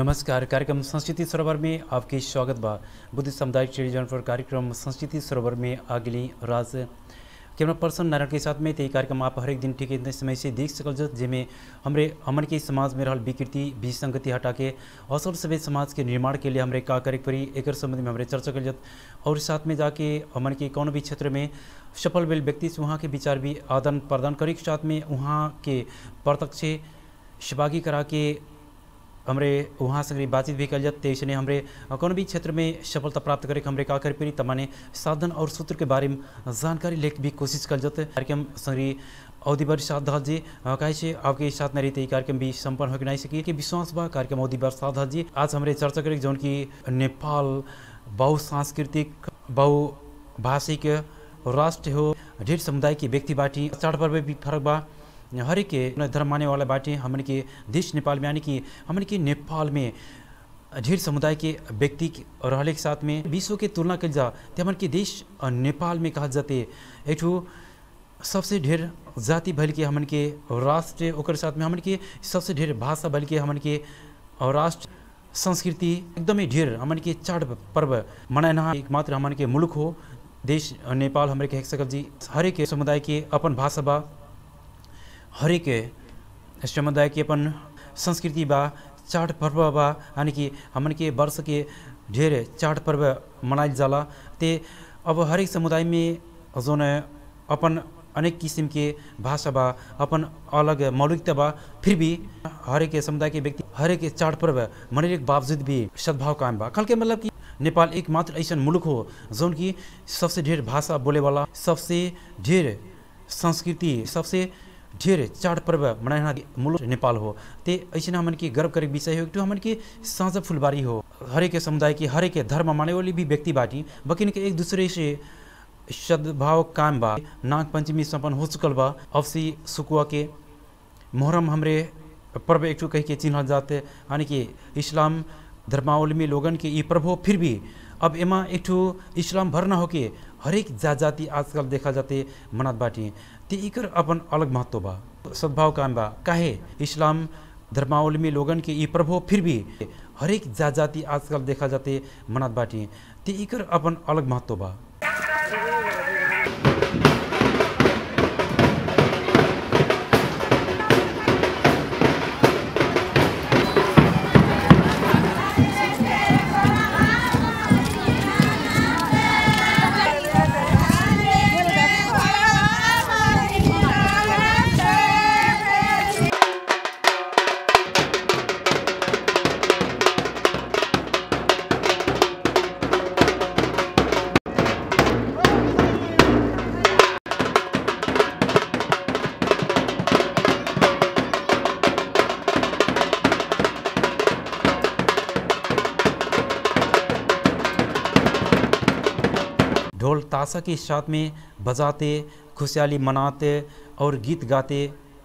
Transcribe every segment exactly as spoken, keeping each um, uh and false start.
नमस्कार। कार्यक्रम संस्कृति सरोवर में आपके स्वागत बा। बुद्ध सामुदायिक टेलीविजन पर कार्यक्रम संस्कृति सरोवर में आगली राज कैमरा पर्सन नारायण के साथ में ते कार्यक्रम आप हर एक दिन ठीक इतने समय से देख सकल जत जिसमें हमरे हमन के समाज में रहल विकृति विसंगति हटा के असल सभ्य समाज के निर्माण के लिए हमरे का करे पड़ी एक संबंध में हमरे चर्चा कर जत और साथ में जाके हमन के कौन भी क्षेत्र में सफल भेल व्यक्ति से वहाँ के विचार भी आदान प्रदान करे के साथ में वहाँ के प्रत्यक्ष सहभागी करा के हमरे वहाँ से बातचीत भी कल जाते इसने हमरे कौन भी क्षेत्र में सफलता प्राप्त करे हमरे का करे पड़ी तमाने साधन और सूत्र के बारे में जानकारी लेके भी कोशिश कर जाते कार्यक्रम संगी अवधिवर साधल जी कहे से आपके साथ में रहते कार्यक्रम भी संपन्न हो नहीं सकी कि विश्वास बा कार्यक्रम अवधिवर साधल जी आज हमरे चर्चा करें जौन की नेपाल बहुसांस्कृतिक बहुभाषिक राष्ट्र हो ढेर समुदाय के व्यक्ति बाटी चाड़ पर्व भी फर्क बा हर एक धर्म माने वाला बाटे हमन के देश नेपाल में यानी कि हमन के नेपाल में ढेर समुदाय के व्यक्ति रहने के साथ में विश्व के तुलना कल जा तो हमन के देश नेपाल में कहा जाते एक सबसे ढेर जाति भल के हमन के राष्ट्र ओकर साथ में हमन के सबसे ढेर भाषा भल के हमन के राष्ट्र संस्कृति एकदम ढेर हमन के चाड़ पर्व मनाना एकमात्र हमन के मुल्क हो देश नेपाल हमरे कह सकल जी हर एक समुदाय के अपन भाषा बा हर एक समुदाय के अपन संस्कृति बा चाड़ पर्व बा यानी कि हमन के वर्ष के ढेर चाड़ पर्व मनाइल जाला ते अब हर एक समुदाय में जोन अपन अनेक किस्म के भाषा बा अपन अलग मौलिकता बा फिर भी हर एक समुदाय के व्यक्ति हर एक चाड़ पर्व मनाने के बावजूद भी सद्भाव कायम बा। कल के मतलब कि नेपाल एकमात्र ऐसा मुल्क हो जोन की सबसे ढेर भाषा बोले वाला सबसे ढेर संस्कृति सबसे ढेर चाड़ पर्व मनाना मुल्क नेपाल हो ते ऐसे हमन के गर्व करे विषय हो तो हमन के साझा फुलबारी हो हर एक समुदाय की हर एक धर्म माने वाली भी व्यक्ति बाटी बकिन के एक दूसरे से सद्भाव कायम बा। नाग पंचमी संपन्न हो चुकल बा अवसी सुकुआ के मुहर्रम हमरे पर्व एक कह के चिन्हल जाते यानी कि इस्लाम धर्मावलंबी लोगन के ये पर्व हो फिर भी अब एमा एक इस्लाम भर ना हो के हर एक जात जाति आजकल देखा जाते मनात बाटी ते इकर अपन अलग महत्व बा सद्भाव कायम बा काहे इस्लाम धर्मावलंबी लोगन के ये पर्व फिर भी हर एक जात जाति आजकल देखा जाते मनात बाटी ते इकर अपन अलग महत्व बा। ढोल ताशा के साथ में बजाते खुशहाली मनाते और गीत गाते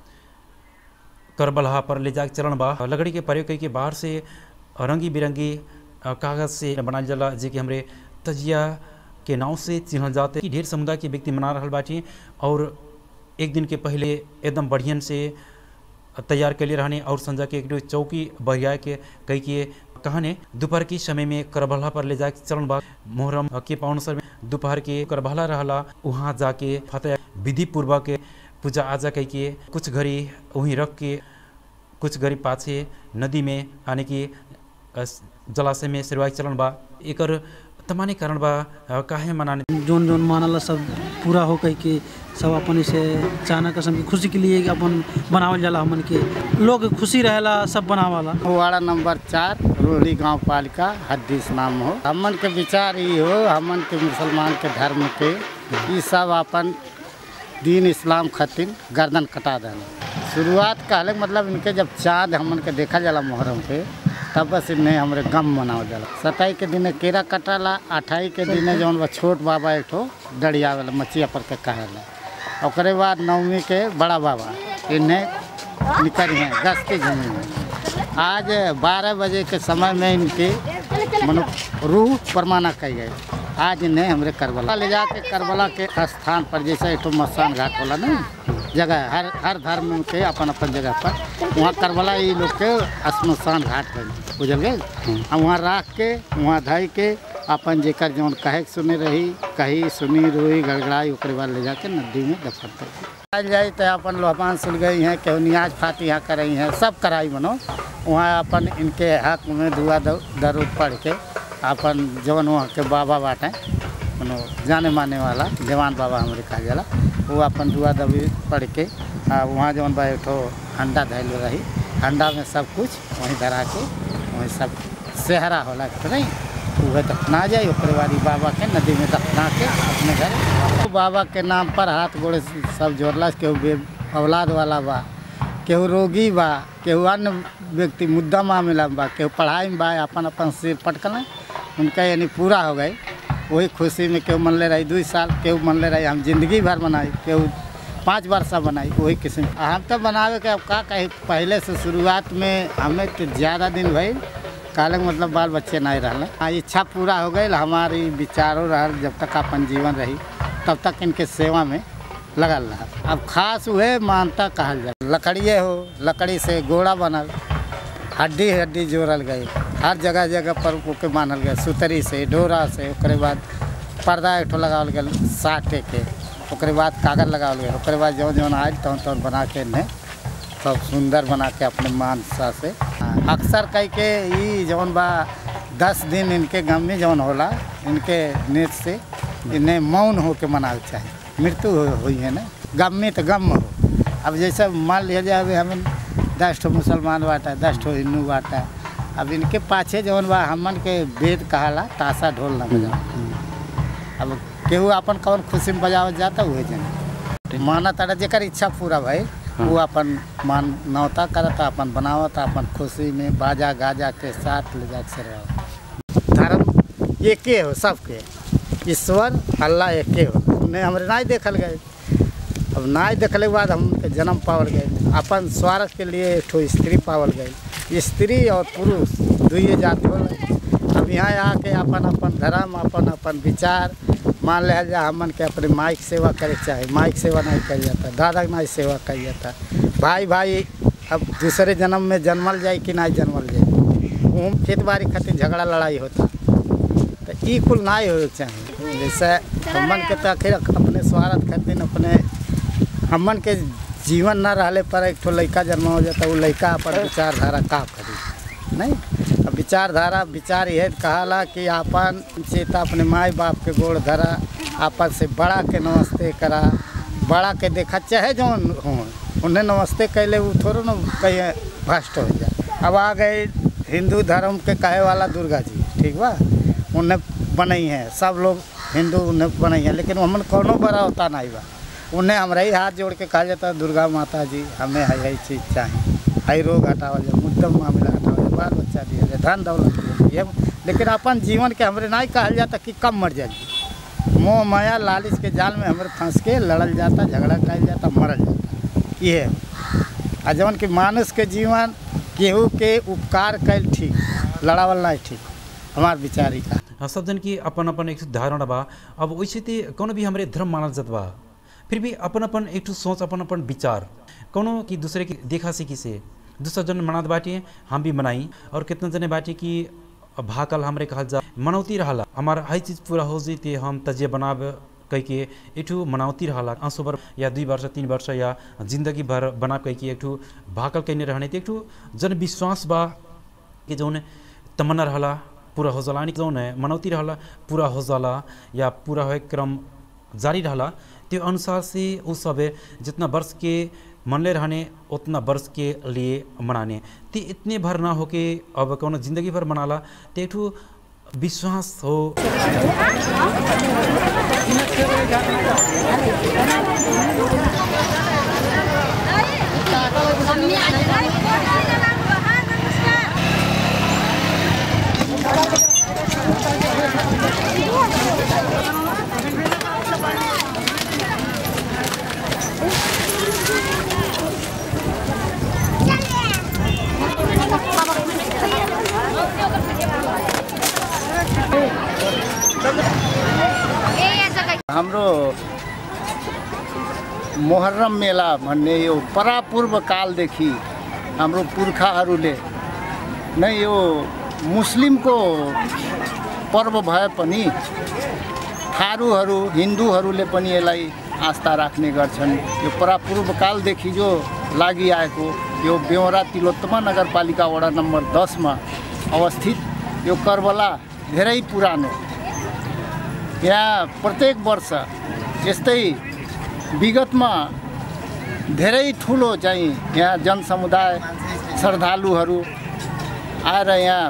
करबलहा पर ले जाके चरण बा लकड़ी के प्रयोग के बाहर से रंगी बिरंगी कागज से बनाल जाला जे कि हमरे तजिया के नाव से चिन्हल जाते कि ढेर समुदाय के व्यक्ति मना रहल बाटी और एक दिन के पहले एकदम बढ़ियन से तैयार के लिए रहने और संजा के एक चौकी बहिया के कई के कहने दोपहर के समय में करबला पर ले जाके चरण बा मुहर्रम के पावनसर में दोपहर के करबला रहला वहाँ जाके फतेह विधि पूर्वक पूजा आजा कह के कुछ घड़ी वहीं रख के कुछ घड़ी पाछे नदी में आने की जलाशय में सिरवाई चलन बा एकर तमाने कारण बा काहे मनाने जोन जोन मानला सब पूरा हो कह के सब अपन से चाना कसम की खुशी के लिए अपन बनावल जाला हमन के लोग खुशी रहेला सब बनावाला। वाड़ा नंबर चार रोहड़ी गांव पालिका हदीस नाम हो हमन के विचार ये हो हमन के मुसलमान के धर्म के ये सब अपन दीन इस्लाम खातिर गर्दन कटा देना शुरुआत कहले मतलब इनके जब चाँद हमन के देखा जाला मुहर्रम पे तब बस इन्हें हमारे गम मनाओ जाला। सताई के दिन केरा कटाला अठाई के दिन जौन बा छोट बाबा एक ठो डड़िया वाला मचिया पर के कहेला और बाद नवमी के बड़ा बाबा इन्हें निकल हैं गस के जमीन में आज बारह बजे के समय में इनके मनो रूह परमाना कही गए आज इन्हें हमारे करबला ले जाके करबला के स्थान पर, जैसे एक मसान घाट वाला ना जगह, हर हर धर्म के अपन अपन जगह पर वहाँ करबला ये लोग के स्मशान घाट पर बुझल गए। वहाँ रख के वहाँ धई के अपन जेकर जौन कहे सुने रही कही सुनी रोई गड़गड़ाई ओकरे बाद ले जाके नदी में दफन कर आल जाए। तो अपन लोहान सुन गई हैं केहू नियाज फाती यहाँ कर रही हैं, सब कराई बनो वहाँ अपन इनके हक में दुआ दरूद पढ़ के अपन जौन वहाँ के बाबा बाटे मनो जाने माने वाला जवान बाबा हमारे कहा जाला, वो अपन दुआ दबी पढ़ के वहाँ जौन बा एक अंडा धैल रही, अंडा में सब कुछ वहीं धरा के वहीं सब सेहरा होला तो नहीं वह दफना जाए। ओकरे बाद बाबा के नदी में दफना के अपने घर बाबा के नाम पर हाथ गोड़े सब जोड़ला। केहू औलाद वाला बा, केहू रोगी बा, केहू अन्य व्यक्ति मुद्दा मामला बा, केहू पढ़ाई में बा, अपन अपन सिर पटकल उनका यानी पूरा हो गए। वही खुशी में केहू मन ले रही दो साल, केहू मन ले रही हम जिंदगी भर बनाई, केहू पाँच वर्षा बनाई। वही किस्म हम तो बनावे के अब का कहे पहले से शुरुआत में हमें तो ज़्यादा दिन भई काले मतलब बाल बच्चे नहीं रहा। इच्छा पूरा हो गई हमारी विचारों रहा, जब तक अपन जीवन रही तब तक इनके सेवा में लगल रहा। अब खास हुए मानता कहल जाए, लकड़िए हो लकड़ी से गोड़ा बनल, हड्डी हड्डी जोड़ल गई, हर जगह जगह पर ओके बांधल गए सुतरी से डोरा से। ओकरे बाद पर्दा एक लगावल गया साटे के, ओकरे बाद कागज लगावल गया, ओकरे बाद जौन जौन आयल तौन तौन बना के इन्हें सब सुंदर बना के अपने मानसा से अक्सर कह के ये जौन बा दस दिन इनके गम में जौन होला इनके नेत से इन्हें मौन हो के मनावे चाहिए। मृत्यु हुई है ना गम में तो गम हो। अब जैसे मान लिया जाए अभी हमें दस ठो मुसलमान बाटा दस ठो हिंदू बाटा, अब इनके पाछे जौन बा हमन के वेद कहाला ताशा ढोल न बजाओ। अब केहू अपन कौन खुशी में बजावत जाता हुए जन माना तारा जेकर इच्छा पूरा भाई वो अपन मान नौता करता अपन बनावता अपन खुशी में बाजा गाजा के साथ ले जा से रहो। धर्म एक हो सबके, ईश्वर अल्लाह एक हो। उन्हें हमारे नाई देखल गए, अब नाई देखने के बाद हम जन्म पावल गए, अपन स्वार्थ के लिए एक ठो स्त्री पावल गई। स्त्री और पुरुष दुइये जाति होला। अब यहाँ आके अपन अपन धर्म अपन अपन विचार मान लिया जाए हमन के अपने माई की सेवा करे चाहे, माई की सेवा नहीं करी जाता, दादा की नहीं सेवा करी जाता, भाई भाई अब दूसरे जन्म में जन्मल जाए कि नहीं जन्मल जाए, वो खेत बाड़ी खातिर झगड़ा लड़ाई होता तो ये कुल नहीं हो चाहिए। जैसे हमन के तो आखिर अपने स्वार्थ खातिर अपने हमन के जीवन न रहले पर एक ठो लड़का जन्म हो जाता, वो लड़का अपन विचारधारा का करी नहीं। अब विचारधारा विचार यह कहाला कि आपन चेता अपने माई बाप के गोड़ धरा, आपन से बड़ा के नमस्ते करा, बड़ा के देखा चाहे जो हो उन्हें नमस्ते कैले वो थोड़ा ना कहीं भ्रष्ट हो जाए। अब आ गए हिंदू धर्म के कहे वाला दुर्गा जी, ठीक बा उन्हें बनई है, सब लोग हिंदू उन्हें बनई है, लेकिन हमन कोनो बड़ा होता नहीं बा। उन्हें हमारे ही हाथ जोड़ के कहा जाता दुर्गा माता जी हमें है यही चीज़ चाहिए, हई रोग हटावा जाए, मुद्दम मामला हटावा जाए, बाल बच्चा दिया जाए, धन दौलत दिया जाए। लेकिन अपन जीवन के हमारे नहीं कहल जाता कि कम मर जाए। मोह माया लालच के जाल में हमारे फंस के लड़ल जाता, झगड़ा कल जाता, मरल जाता। ये आ जवन कि मानुष के जीवन केहू के उपकार कैल ठीक, लड़ावल नहीं ठीक, हमार विचारी का सब जन की अपन अपन एक धारणा बा। अब वैसे तो कौन भी हमारे धर्म मानल जात बा, फिर भी अपन अपन एक सोच अपन अपन विचार कोनो कि दूसरे की देखा सीखी से दूसरा जन मनात बाटी हम भी मनाई, और कितना जने बाटी कि भाकल हमरे कहल जा मनौती रहा हमारा हर चीज़ पूरा हो जाती हम तजे बनाब कह के एक मनावती रहा आंसू भर या दुई वर्ष तीन वर्ष या जिंदगी भर बना कह के एक भाकल कहने रहने एक जन विश्वास बा कि जौन तमन्ना रहा पूरा हो जाला, जौन मनौती रहा पूरा हो जाला या पूरा हो क्रम जारी रहा, तो अनुसार से उस सब जितना वर्ष के मनले रहने उतना वर्ष के लिए मनाने तो इतने भर ना हो के अब कौन जिंदगी भर मनाला तो एक विश्वास हो। Thank you. हाम्रो मोहर्रम मेला भन्ने यो परापूर्व कालदेखि हाम्रो पुर्खाहरूले नै यो मुस्लिमको पर्व भए पनि थारूहरू हिन्दूहरूले पनि यसलाई आस्था राख्ने गर्छन्। यो परापूर्व कालदेखि जो लागिआएको यो बेहोरा तिलोत्तमा नगरपालिका वडा नम्बर दसमा अवस्थित यो कर्बला धेरै पुरानो। यहाँ प्रत्येक वर्ष यस्तै विगतमा धेरै ठुलो चाहिँ यहाँ जनसमुदाय श्रद्धालुहरू आएर यहाँ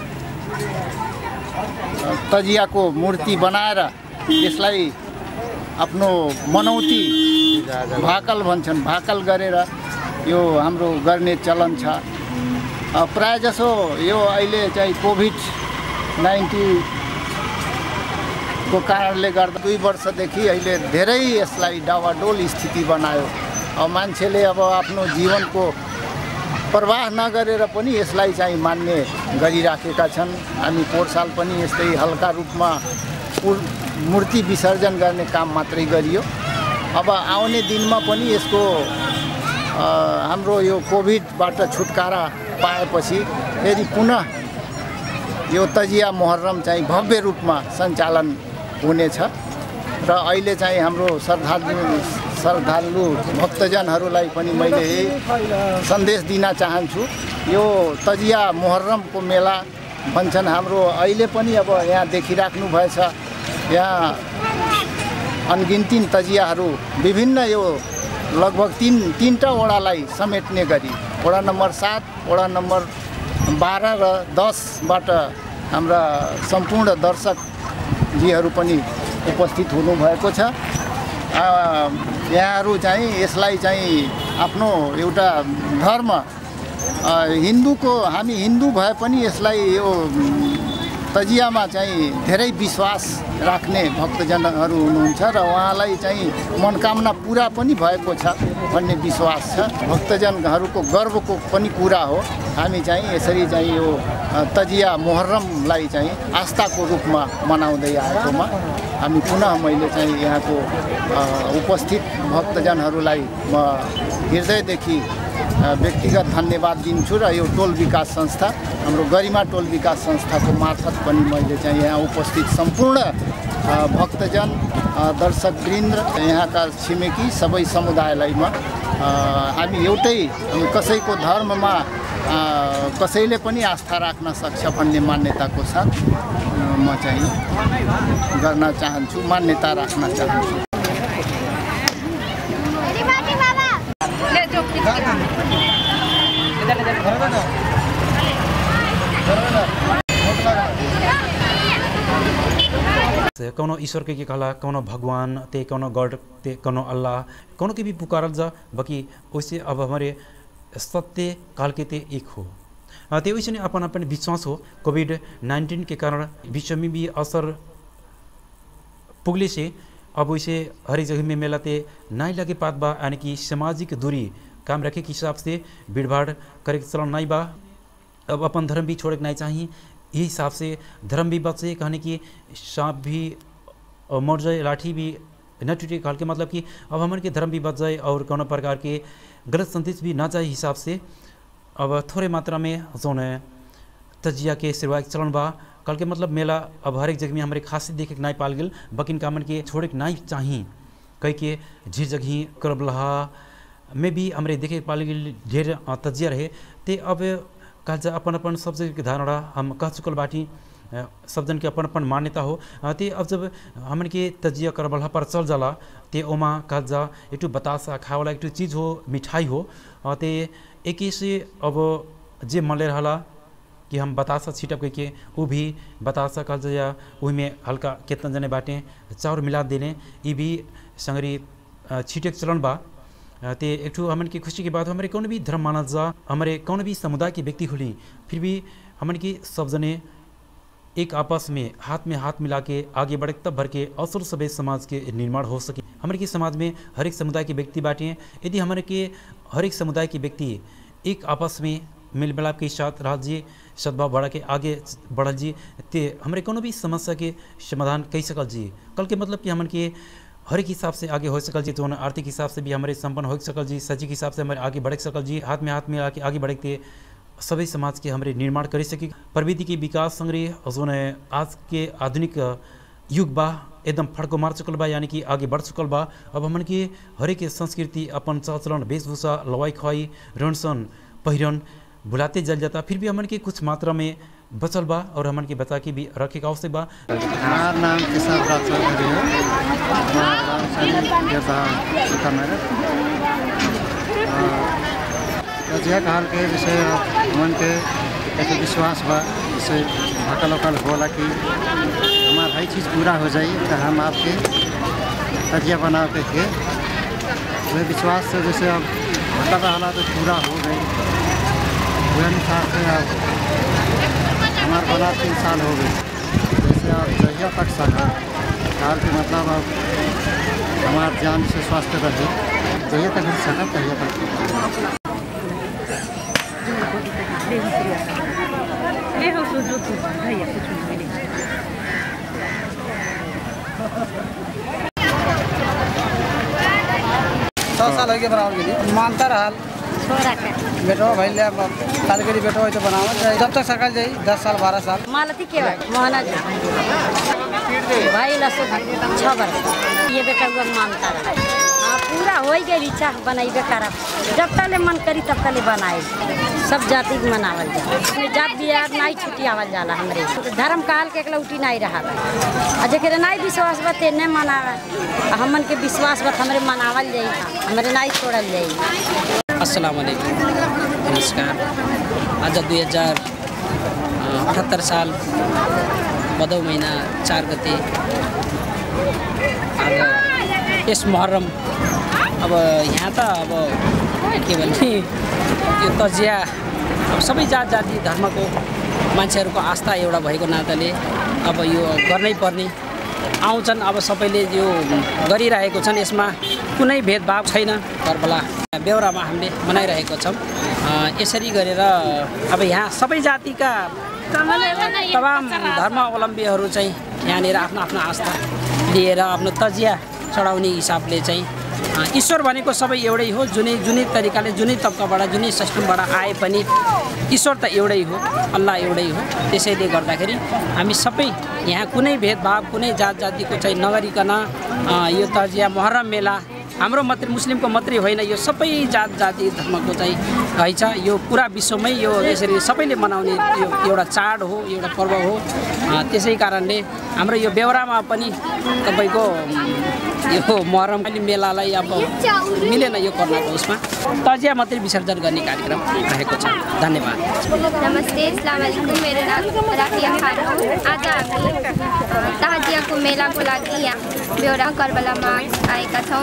तजियाको मूर्ति बनाएर यसलाई आफ्नो मनौती भाकल भन्छन् भाकल गरेर यो हाम्रो गर्ने चलन छ। प्रायःजसो यो अहिले चाहिँ कोभिड नाइन्टिन को कारणले गर्दा दुई वर्षदेखि अहिले धेरै यसलाई डावाडोल स्थिति बनायो। अब मान्छेले अब आफ्नो जीवनको प्रवाह नगरेर पनि यसलाई चाहिँ मान्ने गरिराखेका छन्। हामी पोहोर साल पनि यस्तै हल्का रूपमा मूर्ति विसर्जन गर्ने काम मात्रै गरियो। अब आउने दिनमा पनि यसको हाम्रो यो कोभिडबाट छुटकारा पाएपछि फेरि पुनः यो तजिया मोहर्रम चाहिँ भव्य रूपमा सञ्चालन हुनेछ र अहिले चाहिँ हाम्रो श्रद्धालु श्रद्धालु भक्तजनहरूलाई पनि मैले यही सन्देश दिन चाहन्छु। यो तजिया मोहर्रमको मेला भन्छन् हाम्रो अहिले पनि अब यहाँ देखिराख्नु भएछ। यहाँ अनगिन्ती तजियाहरू विभिन्न यो लगभग तीन तीनटा वडालाई समेट्ने गरी वडा नम्बर सात वडा नम्बर बाह्र र दसबाट हाम्रा सम्पूर्ण दर्शकजीहरू पनि उपस्थित हुनुभएको छ। यहाँहरू चाहिँ यसलाई चाहिँ आफ्नो एउटा धर्म हिन्दूको हामी हिन्दू भए पनि यसलाई यो तजियामा चाहिँ धेरै विश्वास राख्ने भक्तजनहरू हुनुहुन्छ र उहाँलाई चाहिँ मनोकामना पुरा पनि भएको छ भन्ने विश्वास छ। भक्तजनहरूको गर्वको पनि कुरा हो। हामी चाहिँ यसरी चाहिँ यो तजिया मोहर्रमलाई चाहिँ आस्थाको रूपमा मनाउँदै आएकोमा हामी पुनः मैले चाहिँ यहाँको उपस्थित भक्तजनहरूलाई म हृदयदेखि व्यक्तिगत धन्यवाद दिन्छु र यो टोल विकास संस्था हाम्रो गरिमा टोल विकास संस्थाको मार्फत पनि मैले चाहिँ यहाँ उपस्थित सम्पूर्ण भक्तजन दर्शकवृन्द यहाँका छिमेकी सबै समुदायलाई म हामी एउटै कसैको धर्ममा कसैले पनि आस्था राख्न सक्छ भन्ने मान्यताको साथ म चाहिँ गर्न चाहन्छु, मान्यता राख्न चाहन्छु। कौनो ईश्वर के कहला कौनो भगवान ते कौनो गॉड ते कौनो अल्लाह कौनो के भी पुकारल जा बाकी वैसे अब हमारे सत्य काल के ते एक हो। ते वैसे अपन अपन विश्वास हो कोविड नाइन्टीन के कारण विश्व में भी असर पुगले से अब वैसे हर जगह में मेला ते नहीं लगे पात बा यानी कि सामाजिक दूरी काम रखे के हिसाब से भीड़ भाड़ करे चलन नहीं बा। अब अपन धर्म भी छोड़े नहीं चाहिए। यही हिसाब से धर्म भी बचे कहने की सांप भी मर जाए लाठी भी न टूटे काल के मतलब कि अब हमारे के धर्म भी बच जाए और कोनो प्रकार के गलत संदेश भी ना जाए हिसाब से अब थोड़े मात्रा में जोन तजिया के सिरवाक चलन बा कल के मतलब मेला अब हर एक जगह में हमारे खासियत देखे के नहीं पाल गल बकिन कामन के छोड़े के नहीं चाहिए कई के झीर जगही करबलहा में भी हमारे देखे पाल गल ढेर तजिया रहे ते अब कहा अपन अपन सब जगह के धारणा हम कह चुकल बाटी सब जन के अपन अपन मान्यता हो। ते अब जब हमन के तजिया करबलहा पर चल जाला ते ओमा कहा जा एक बतासा खाए वाला एक चीज़ हो मिठाई हो ते एक से अब जे मन ले रहा कि हम बतासा छिटप के वो भी बतासा कहा जा या वही में हल्का कितना जने बाटे चाउर मिला देने ये भी संगरी छिटे चलन बा। ते एक ठो हमन की खुशी की बात हमारे कौन भी धर्म माना जा हमारे कौन भी समुदाय के व्यक्ति खुली फिर भी हमन की सब जने एक आपस में हाथ में हाथ मिला के आगे बढ़े तब भर के अवसर सभ्य समाज के निर्माण हो सके। हमारे के समाज में हर एक समुदाय के व्यक्ति बाटे यदि हमारे के हर एक समुदाय के व्यक्ति एक आपस में मिल मिलाप के साथ रह जी, सद्भाव बढ़ा के आगे बढ़ल जी, ते हमरे कोनो भी समस्या के समाधान कई सकल जी। कल के मतलब कि हमन के हर एक हिसाब से आगे हो सकल जी, तो आर्थिक हिसाब से भी हमारे संपन्न हो सकल जी, सचिक हिसाब से हमारे आगे बढ़ सकल जी, हाथ में हाथ में आके आगे बढ़ते सभी समाज के हमारे निर्माण कर सके। प्रविधि के विकास संग्रह जोन आज के आधुनिक युग बा एकदम फड़को मार चुकल बा, यानी कि आगे बढ़ चुकल बा। अब हमन के हर एक संस्कृति अपन चाल चलन वेशभूषा लवाई खवाई रहन सहन पहिरन भुलाते जल जाता, फिर भी हमन के कुछ मात्रा में बचल बा और हमन के बचा के भी रखे का आवश्यक बा। हमारा नाम किसान राज चौधरी है। रजिया काल के विषय मन के एक विश्वास बा, जैसे भकल वकल होला कि हमारा हर चीज़ पूरा हो जाए तो हम आपके तजिया बना के थे वह विश्वास से जैसे अब भकल रहा तो पूरा हो गई। वह अनुसार से अब हमारे बना तीन साल हो गए। जैसे अब जहिया तक सका काल के मतलब अब हमारे जान से स्वास्थ्य रहे, जहिया तक सका तहिया तक। सौ साल हो गए बनाओ के लिए मानता रहा बेटो भाई ले साल के लिए बेटो है तो बनाओ जब तक सरकार जाए दस साल बारह साल मालती के मोहना भाई लसो छः वर्ष ये बेटा हुआ मानता रहा। हाँ पूरा हो गई इच्छा बनैबे करब, जब तक मन करी तब तक बनाए। सब जाति मनावल जाए, जात बिहार नहीं छुट्टी आवल जाला। हमरे धर्म काल के लौटी नहीं रहा, जैसे नहीं विश्वास बा तेने मनावा, हमन के विश्वास बा हमरे मनावल जाई, हमरे नहीं छोड़ल जाई। अस्सलाम वालेकुम, नमस्कार। आज दुई हजार अठहत्तर साल भदौ महीना चार गते आज यस मुहर्रम अब यहाँ त अब के भन्ने यो तजिया अब सबै जात जाति धर्मको मान्छेहरूको आस्था एउटा भएको नाताले अब यो गर्नै पर्ने आउँछन्। अब सबैले यो गरिरहेको छन्, यसमा कुनै भेदभाव छैन। कर्बला बेहोरामा हामीले मनाइरहेको छौँ। यसरी गरेर अब यहाँ सबै जातिका तमाम धर्मावलम्बीहरू चाहिँ यहाँनिर आफ्नो आफ्नो आस्था लिएर आफ्नो तजिया चढाउने हिसाबले चाहिँ ईश्वर भनेको सबै एउटै हो। जुनै जुनै तरिकाले जुनै तब्काबाट जुनै सिस्टमबाट आए पनि ईश्वर त एउटै हो, अल्लाह एउटै हो। त्यसैले गर्दाखेरि हामी सबै यहाँ कुनै भेदभाव कुनै जात जातिको चाहिँ नगरिकन यो तजिया मुहर्रम मेला हाम्रो मात्रै मुस्लिमको मात्रै होइन, यो सबै जात जाति धर्मको चाहिँ रहेछ। यो पुरा विश्वमै यो यसरी सबैले मनाउने यो एउटा चाड हो, एउटा पर्व हो। त्यसै कारणले हाम्रो यो बेहोरामा पनि तपाईँको यो मुहर्रम मेलालाई अब मिलेन यो कोरोनाको उसमा तजिया मात्रै विसर्जन गर्ने कार्यक्रम रहेको छ। धन्यवाद। नमस्ते, अस्सलाम वालेकुम। मेरो नाम राफिया खान हो। आज हामी तजियाको मेलाको लागि यहाँ बेहोरा कर्बलामा आएका छौँ।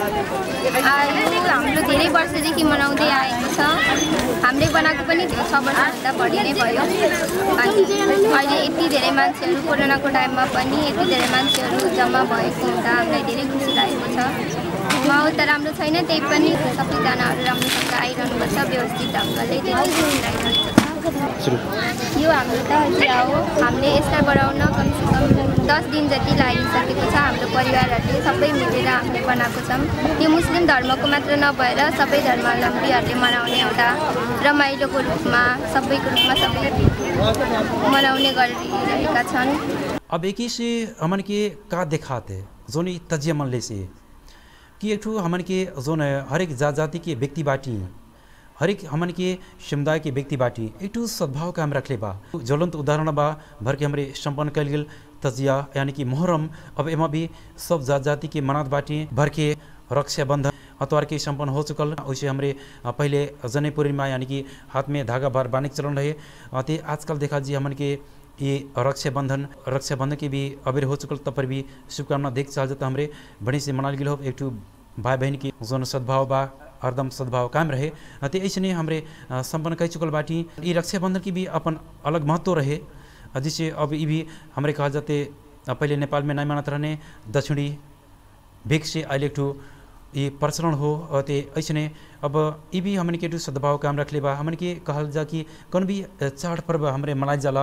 हाम्रो धेरै वर्षदेखि मनाउँदै आएको छ। हामीले बनाएको पनि छ वर्षभन्दा बढी नै भयो। अनि अहिले यति धेरै मान्छेहरू कोरोनाको टाइममा पनि यति धेरै मान्छेहरू जम्मा भएको हुँदा हामीलाई धेरै खुसी लागेको छ। माहौल त राम्रो छैन, त्यही पनि सबैजनाहरू राम्रोसँग आइरहनुपर्छ, व्यवस्थित ढङ्गले धेरै खुसी लागिरहेको छ। यो हाम्रो तजिया हो। हामीले यसलाई बढाउन कमसेकम दस दिन जति लागिसकेको छ। हाम्रो परिवारहरूले सबै मिलेर हामीले बनाएको छौँ। यो मुस्लिम धर्मको मात्र नभएर सबै धर्मावलम्बीहरूले मनाउने एउटा रमाइलोको रूपमा सबैको रूपमा सबै मनाउने गरिरहेका छन्। अब एक ही से हमन के का दिखाते जोन तजिया मनले से कि एक हमन के जोन हर एक जात जाति के व्यक्ति बाटी हर एक हमन के समुदाय के व्यक्ति बाटी एक सद्भाव काम रखले बा। ज्वलंत उदाहरण बा भर के हमरे संपन्न कल गेल तजिया यानी कि मुहर्रम। अब एमा भी सब जात जाति के मनात बाटी भर के रक्षाबंधन अतवार के संपन्न हो चुकल। वैसे हमरे पहले जनै पूर्णिमा यानी कि हाथ में धागा बार बानिक चलन रहे, ते आजकल देखा जी हमन के ये रक्षाबंधन रक्षाबंधन के भी अबेर हो चुकल, तब पर भी शुभकामना देख चाह जाता हमरे बड़ी से मनाल गेल हो। एक भाई बहन की जोन सद्भाव बा हरदम सद्भाव कायम रहे, ते ऐसे हमरे संपन्न कर चुकल बाटी। ये रक्षाबंधन की भी अपन अलग महत्व रहे, जिससे अब ये भी हमरे कहा जाते पहले नेपाल में नहीं मानत रहने दक्षिणी भिख से अहिले एक ये प्रचलन हो और ते ऐसने अब ये भी हमन के टू सद्भाव काम रख ले बा हमन के कहल जा कि कौन भी चाड़ पर्व हमरे मनाए जाला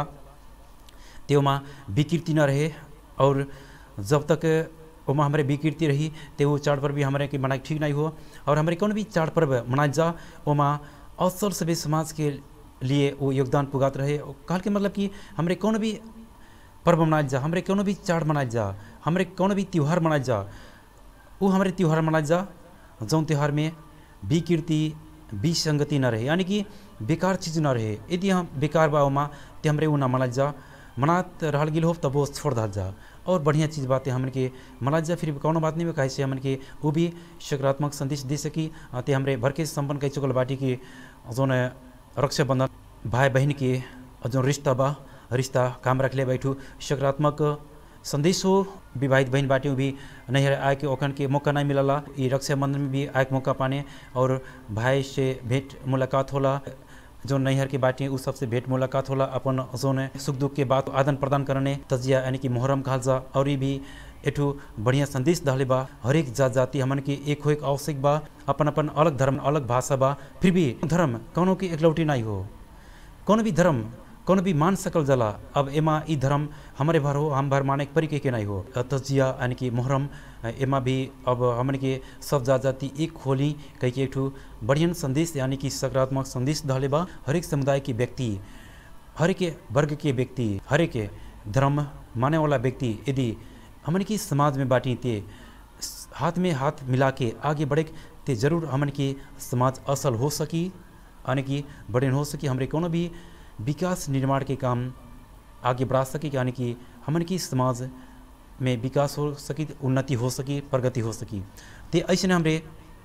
त्योमा विकृति न रहे और जब तक ओमा हमारे विकृति रही तो वो चाड़ पर्व भी हमारे के मनाए ठीक नहीं हो और हमारे कौन भी चाड़ पर्व मनाए जा ओमा अवसर सभी समाज के लिए वो योगदान पुगात रहे। कहल के मतलब कि हमारे कौन भी पर्व मनाए जा हमारे कौन भी चाड़ मनाए जा हमारे कौन भी त्यौहार मनाए जा वो हमारे त्यौहार मनाए जा जौन त्यौहार में विकृति विसंगति न रहे यानी कि बेकार चीज़ न रहे। यदि हम बेकार बा ओमा तो हमारे वो ना मनाए जा मनात रहल गिल हो तब वो छोड़ दल जा और बढ़िया चीज़ बातें हमन के मनाए जा फिर कौन बात नहीं कहे से हमन के वो भी सकारात्मक संदेश दे सकी ते हमारे भर के संपन्न कह चुकल बाटी की जोन रक्षाबंधन भाई बहन के जो रिश्ता बा रिश्ता काम रख ले बैठू सकारात्मक संदेश हो विवाहित बहन बाटी भी नहीं आए के ओखन के मौका नहीं मिलला ये रक्षाबंधन में भी आए के मौका पाने और भाई से भेंट मुलाकात होला जो नैहर के बाटी उस सबसे भेंट मुलाकात होला अपन जोन सुख दुख के बात आदान प्रदान करने तजिया यानी कि मुहर्रम कहल जा और ये भी एठू बढ़िया संदेश दहले बा हर एक जात जाति हमन के एक हो एक आवश्यक बा अपन अपन अलग धर्म अलग भाषा बा फिर भी धर्म कौनों की एकलौटी नहीं हो कौन भी धर्म कौन भी मान सकल जला अब एमा ई धर्म हमारे भर हो हम भर माने पर के, के नहीं हो तजिया यानी कि मुहर्रम एमा भी अब हमन के सब जात जाति एक होली कह के एक ठू बढ़िया संदेश यानी कि सकारात्मक संदेश दहले बा हर एक समुदाय के व्यक्ति हर एक वर्ग के व्यक्ति हर एक धर्म माने वाला व्यक्ति यदि हमन की समाज में बाटी ते हाथ में हाथ मिला के आगे बढ़े ते जरूर हमन की समाज असल हो सकी यानी कि बढ़िया हो सकी हमारे कोनो भी विकास निर्माण के काम आगे बढ़ा सके यानी कि हमन की समाज में विकास हो सकी उन्नति हो सकी प्रगति हो सकी ते ऐसे हमरे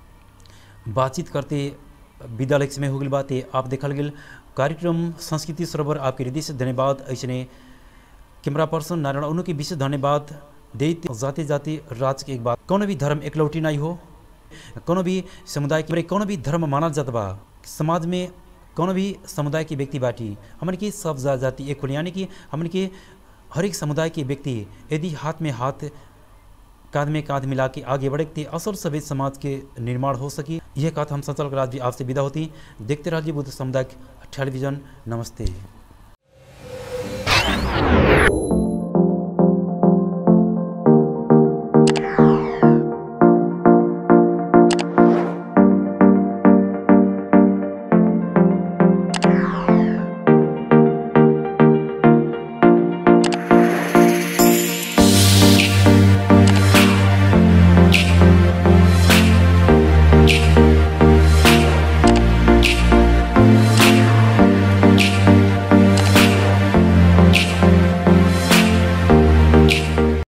बातचीत करते विद्यालय में हो गई बात आप देखल गल कार्यक्रम संस्कृति सरोवर आपके हृदय से धन्यवाद। ऐसे कैमरा पर्सन नारायण उन्हों के विशेष धन्यवाद देते जाते जाते राज के एक बात कौन भी धर्म एकलौटी नहीं हो कौन भी समुदाय के कौन भी धर्म मानल जात बा समाज में कौन भी समुदाय के व्यक्ति बाटी हमन की सब जाति एक यानी कि हमन के हर एक समुदाय के व्यक्ति यदि हाथ में हाथ कांध में कांध मिला के आगे बढ़े असल सभ्य समाज के निर्माण हो सकी। यह बात हम संचालक राज भी आपसे विदा होती। देखते रहिए बुद्ध सामुदायिक टेलीविजन। नमस्ते।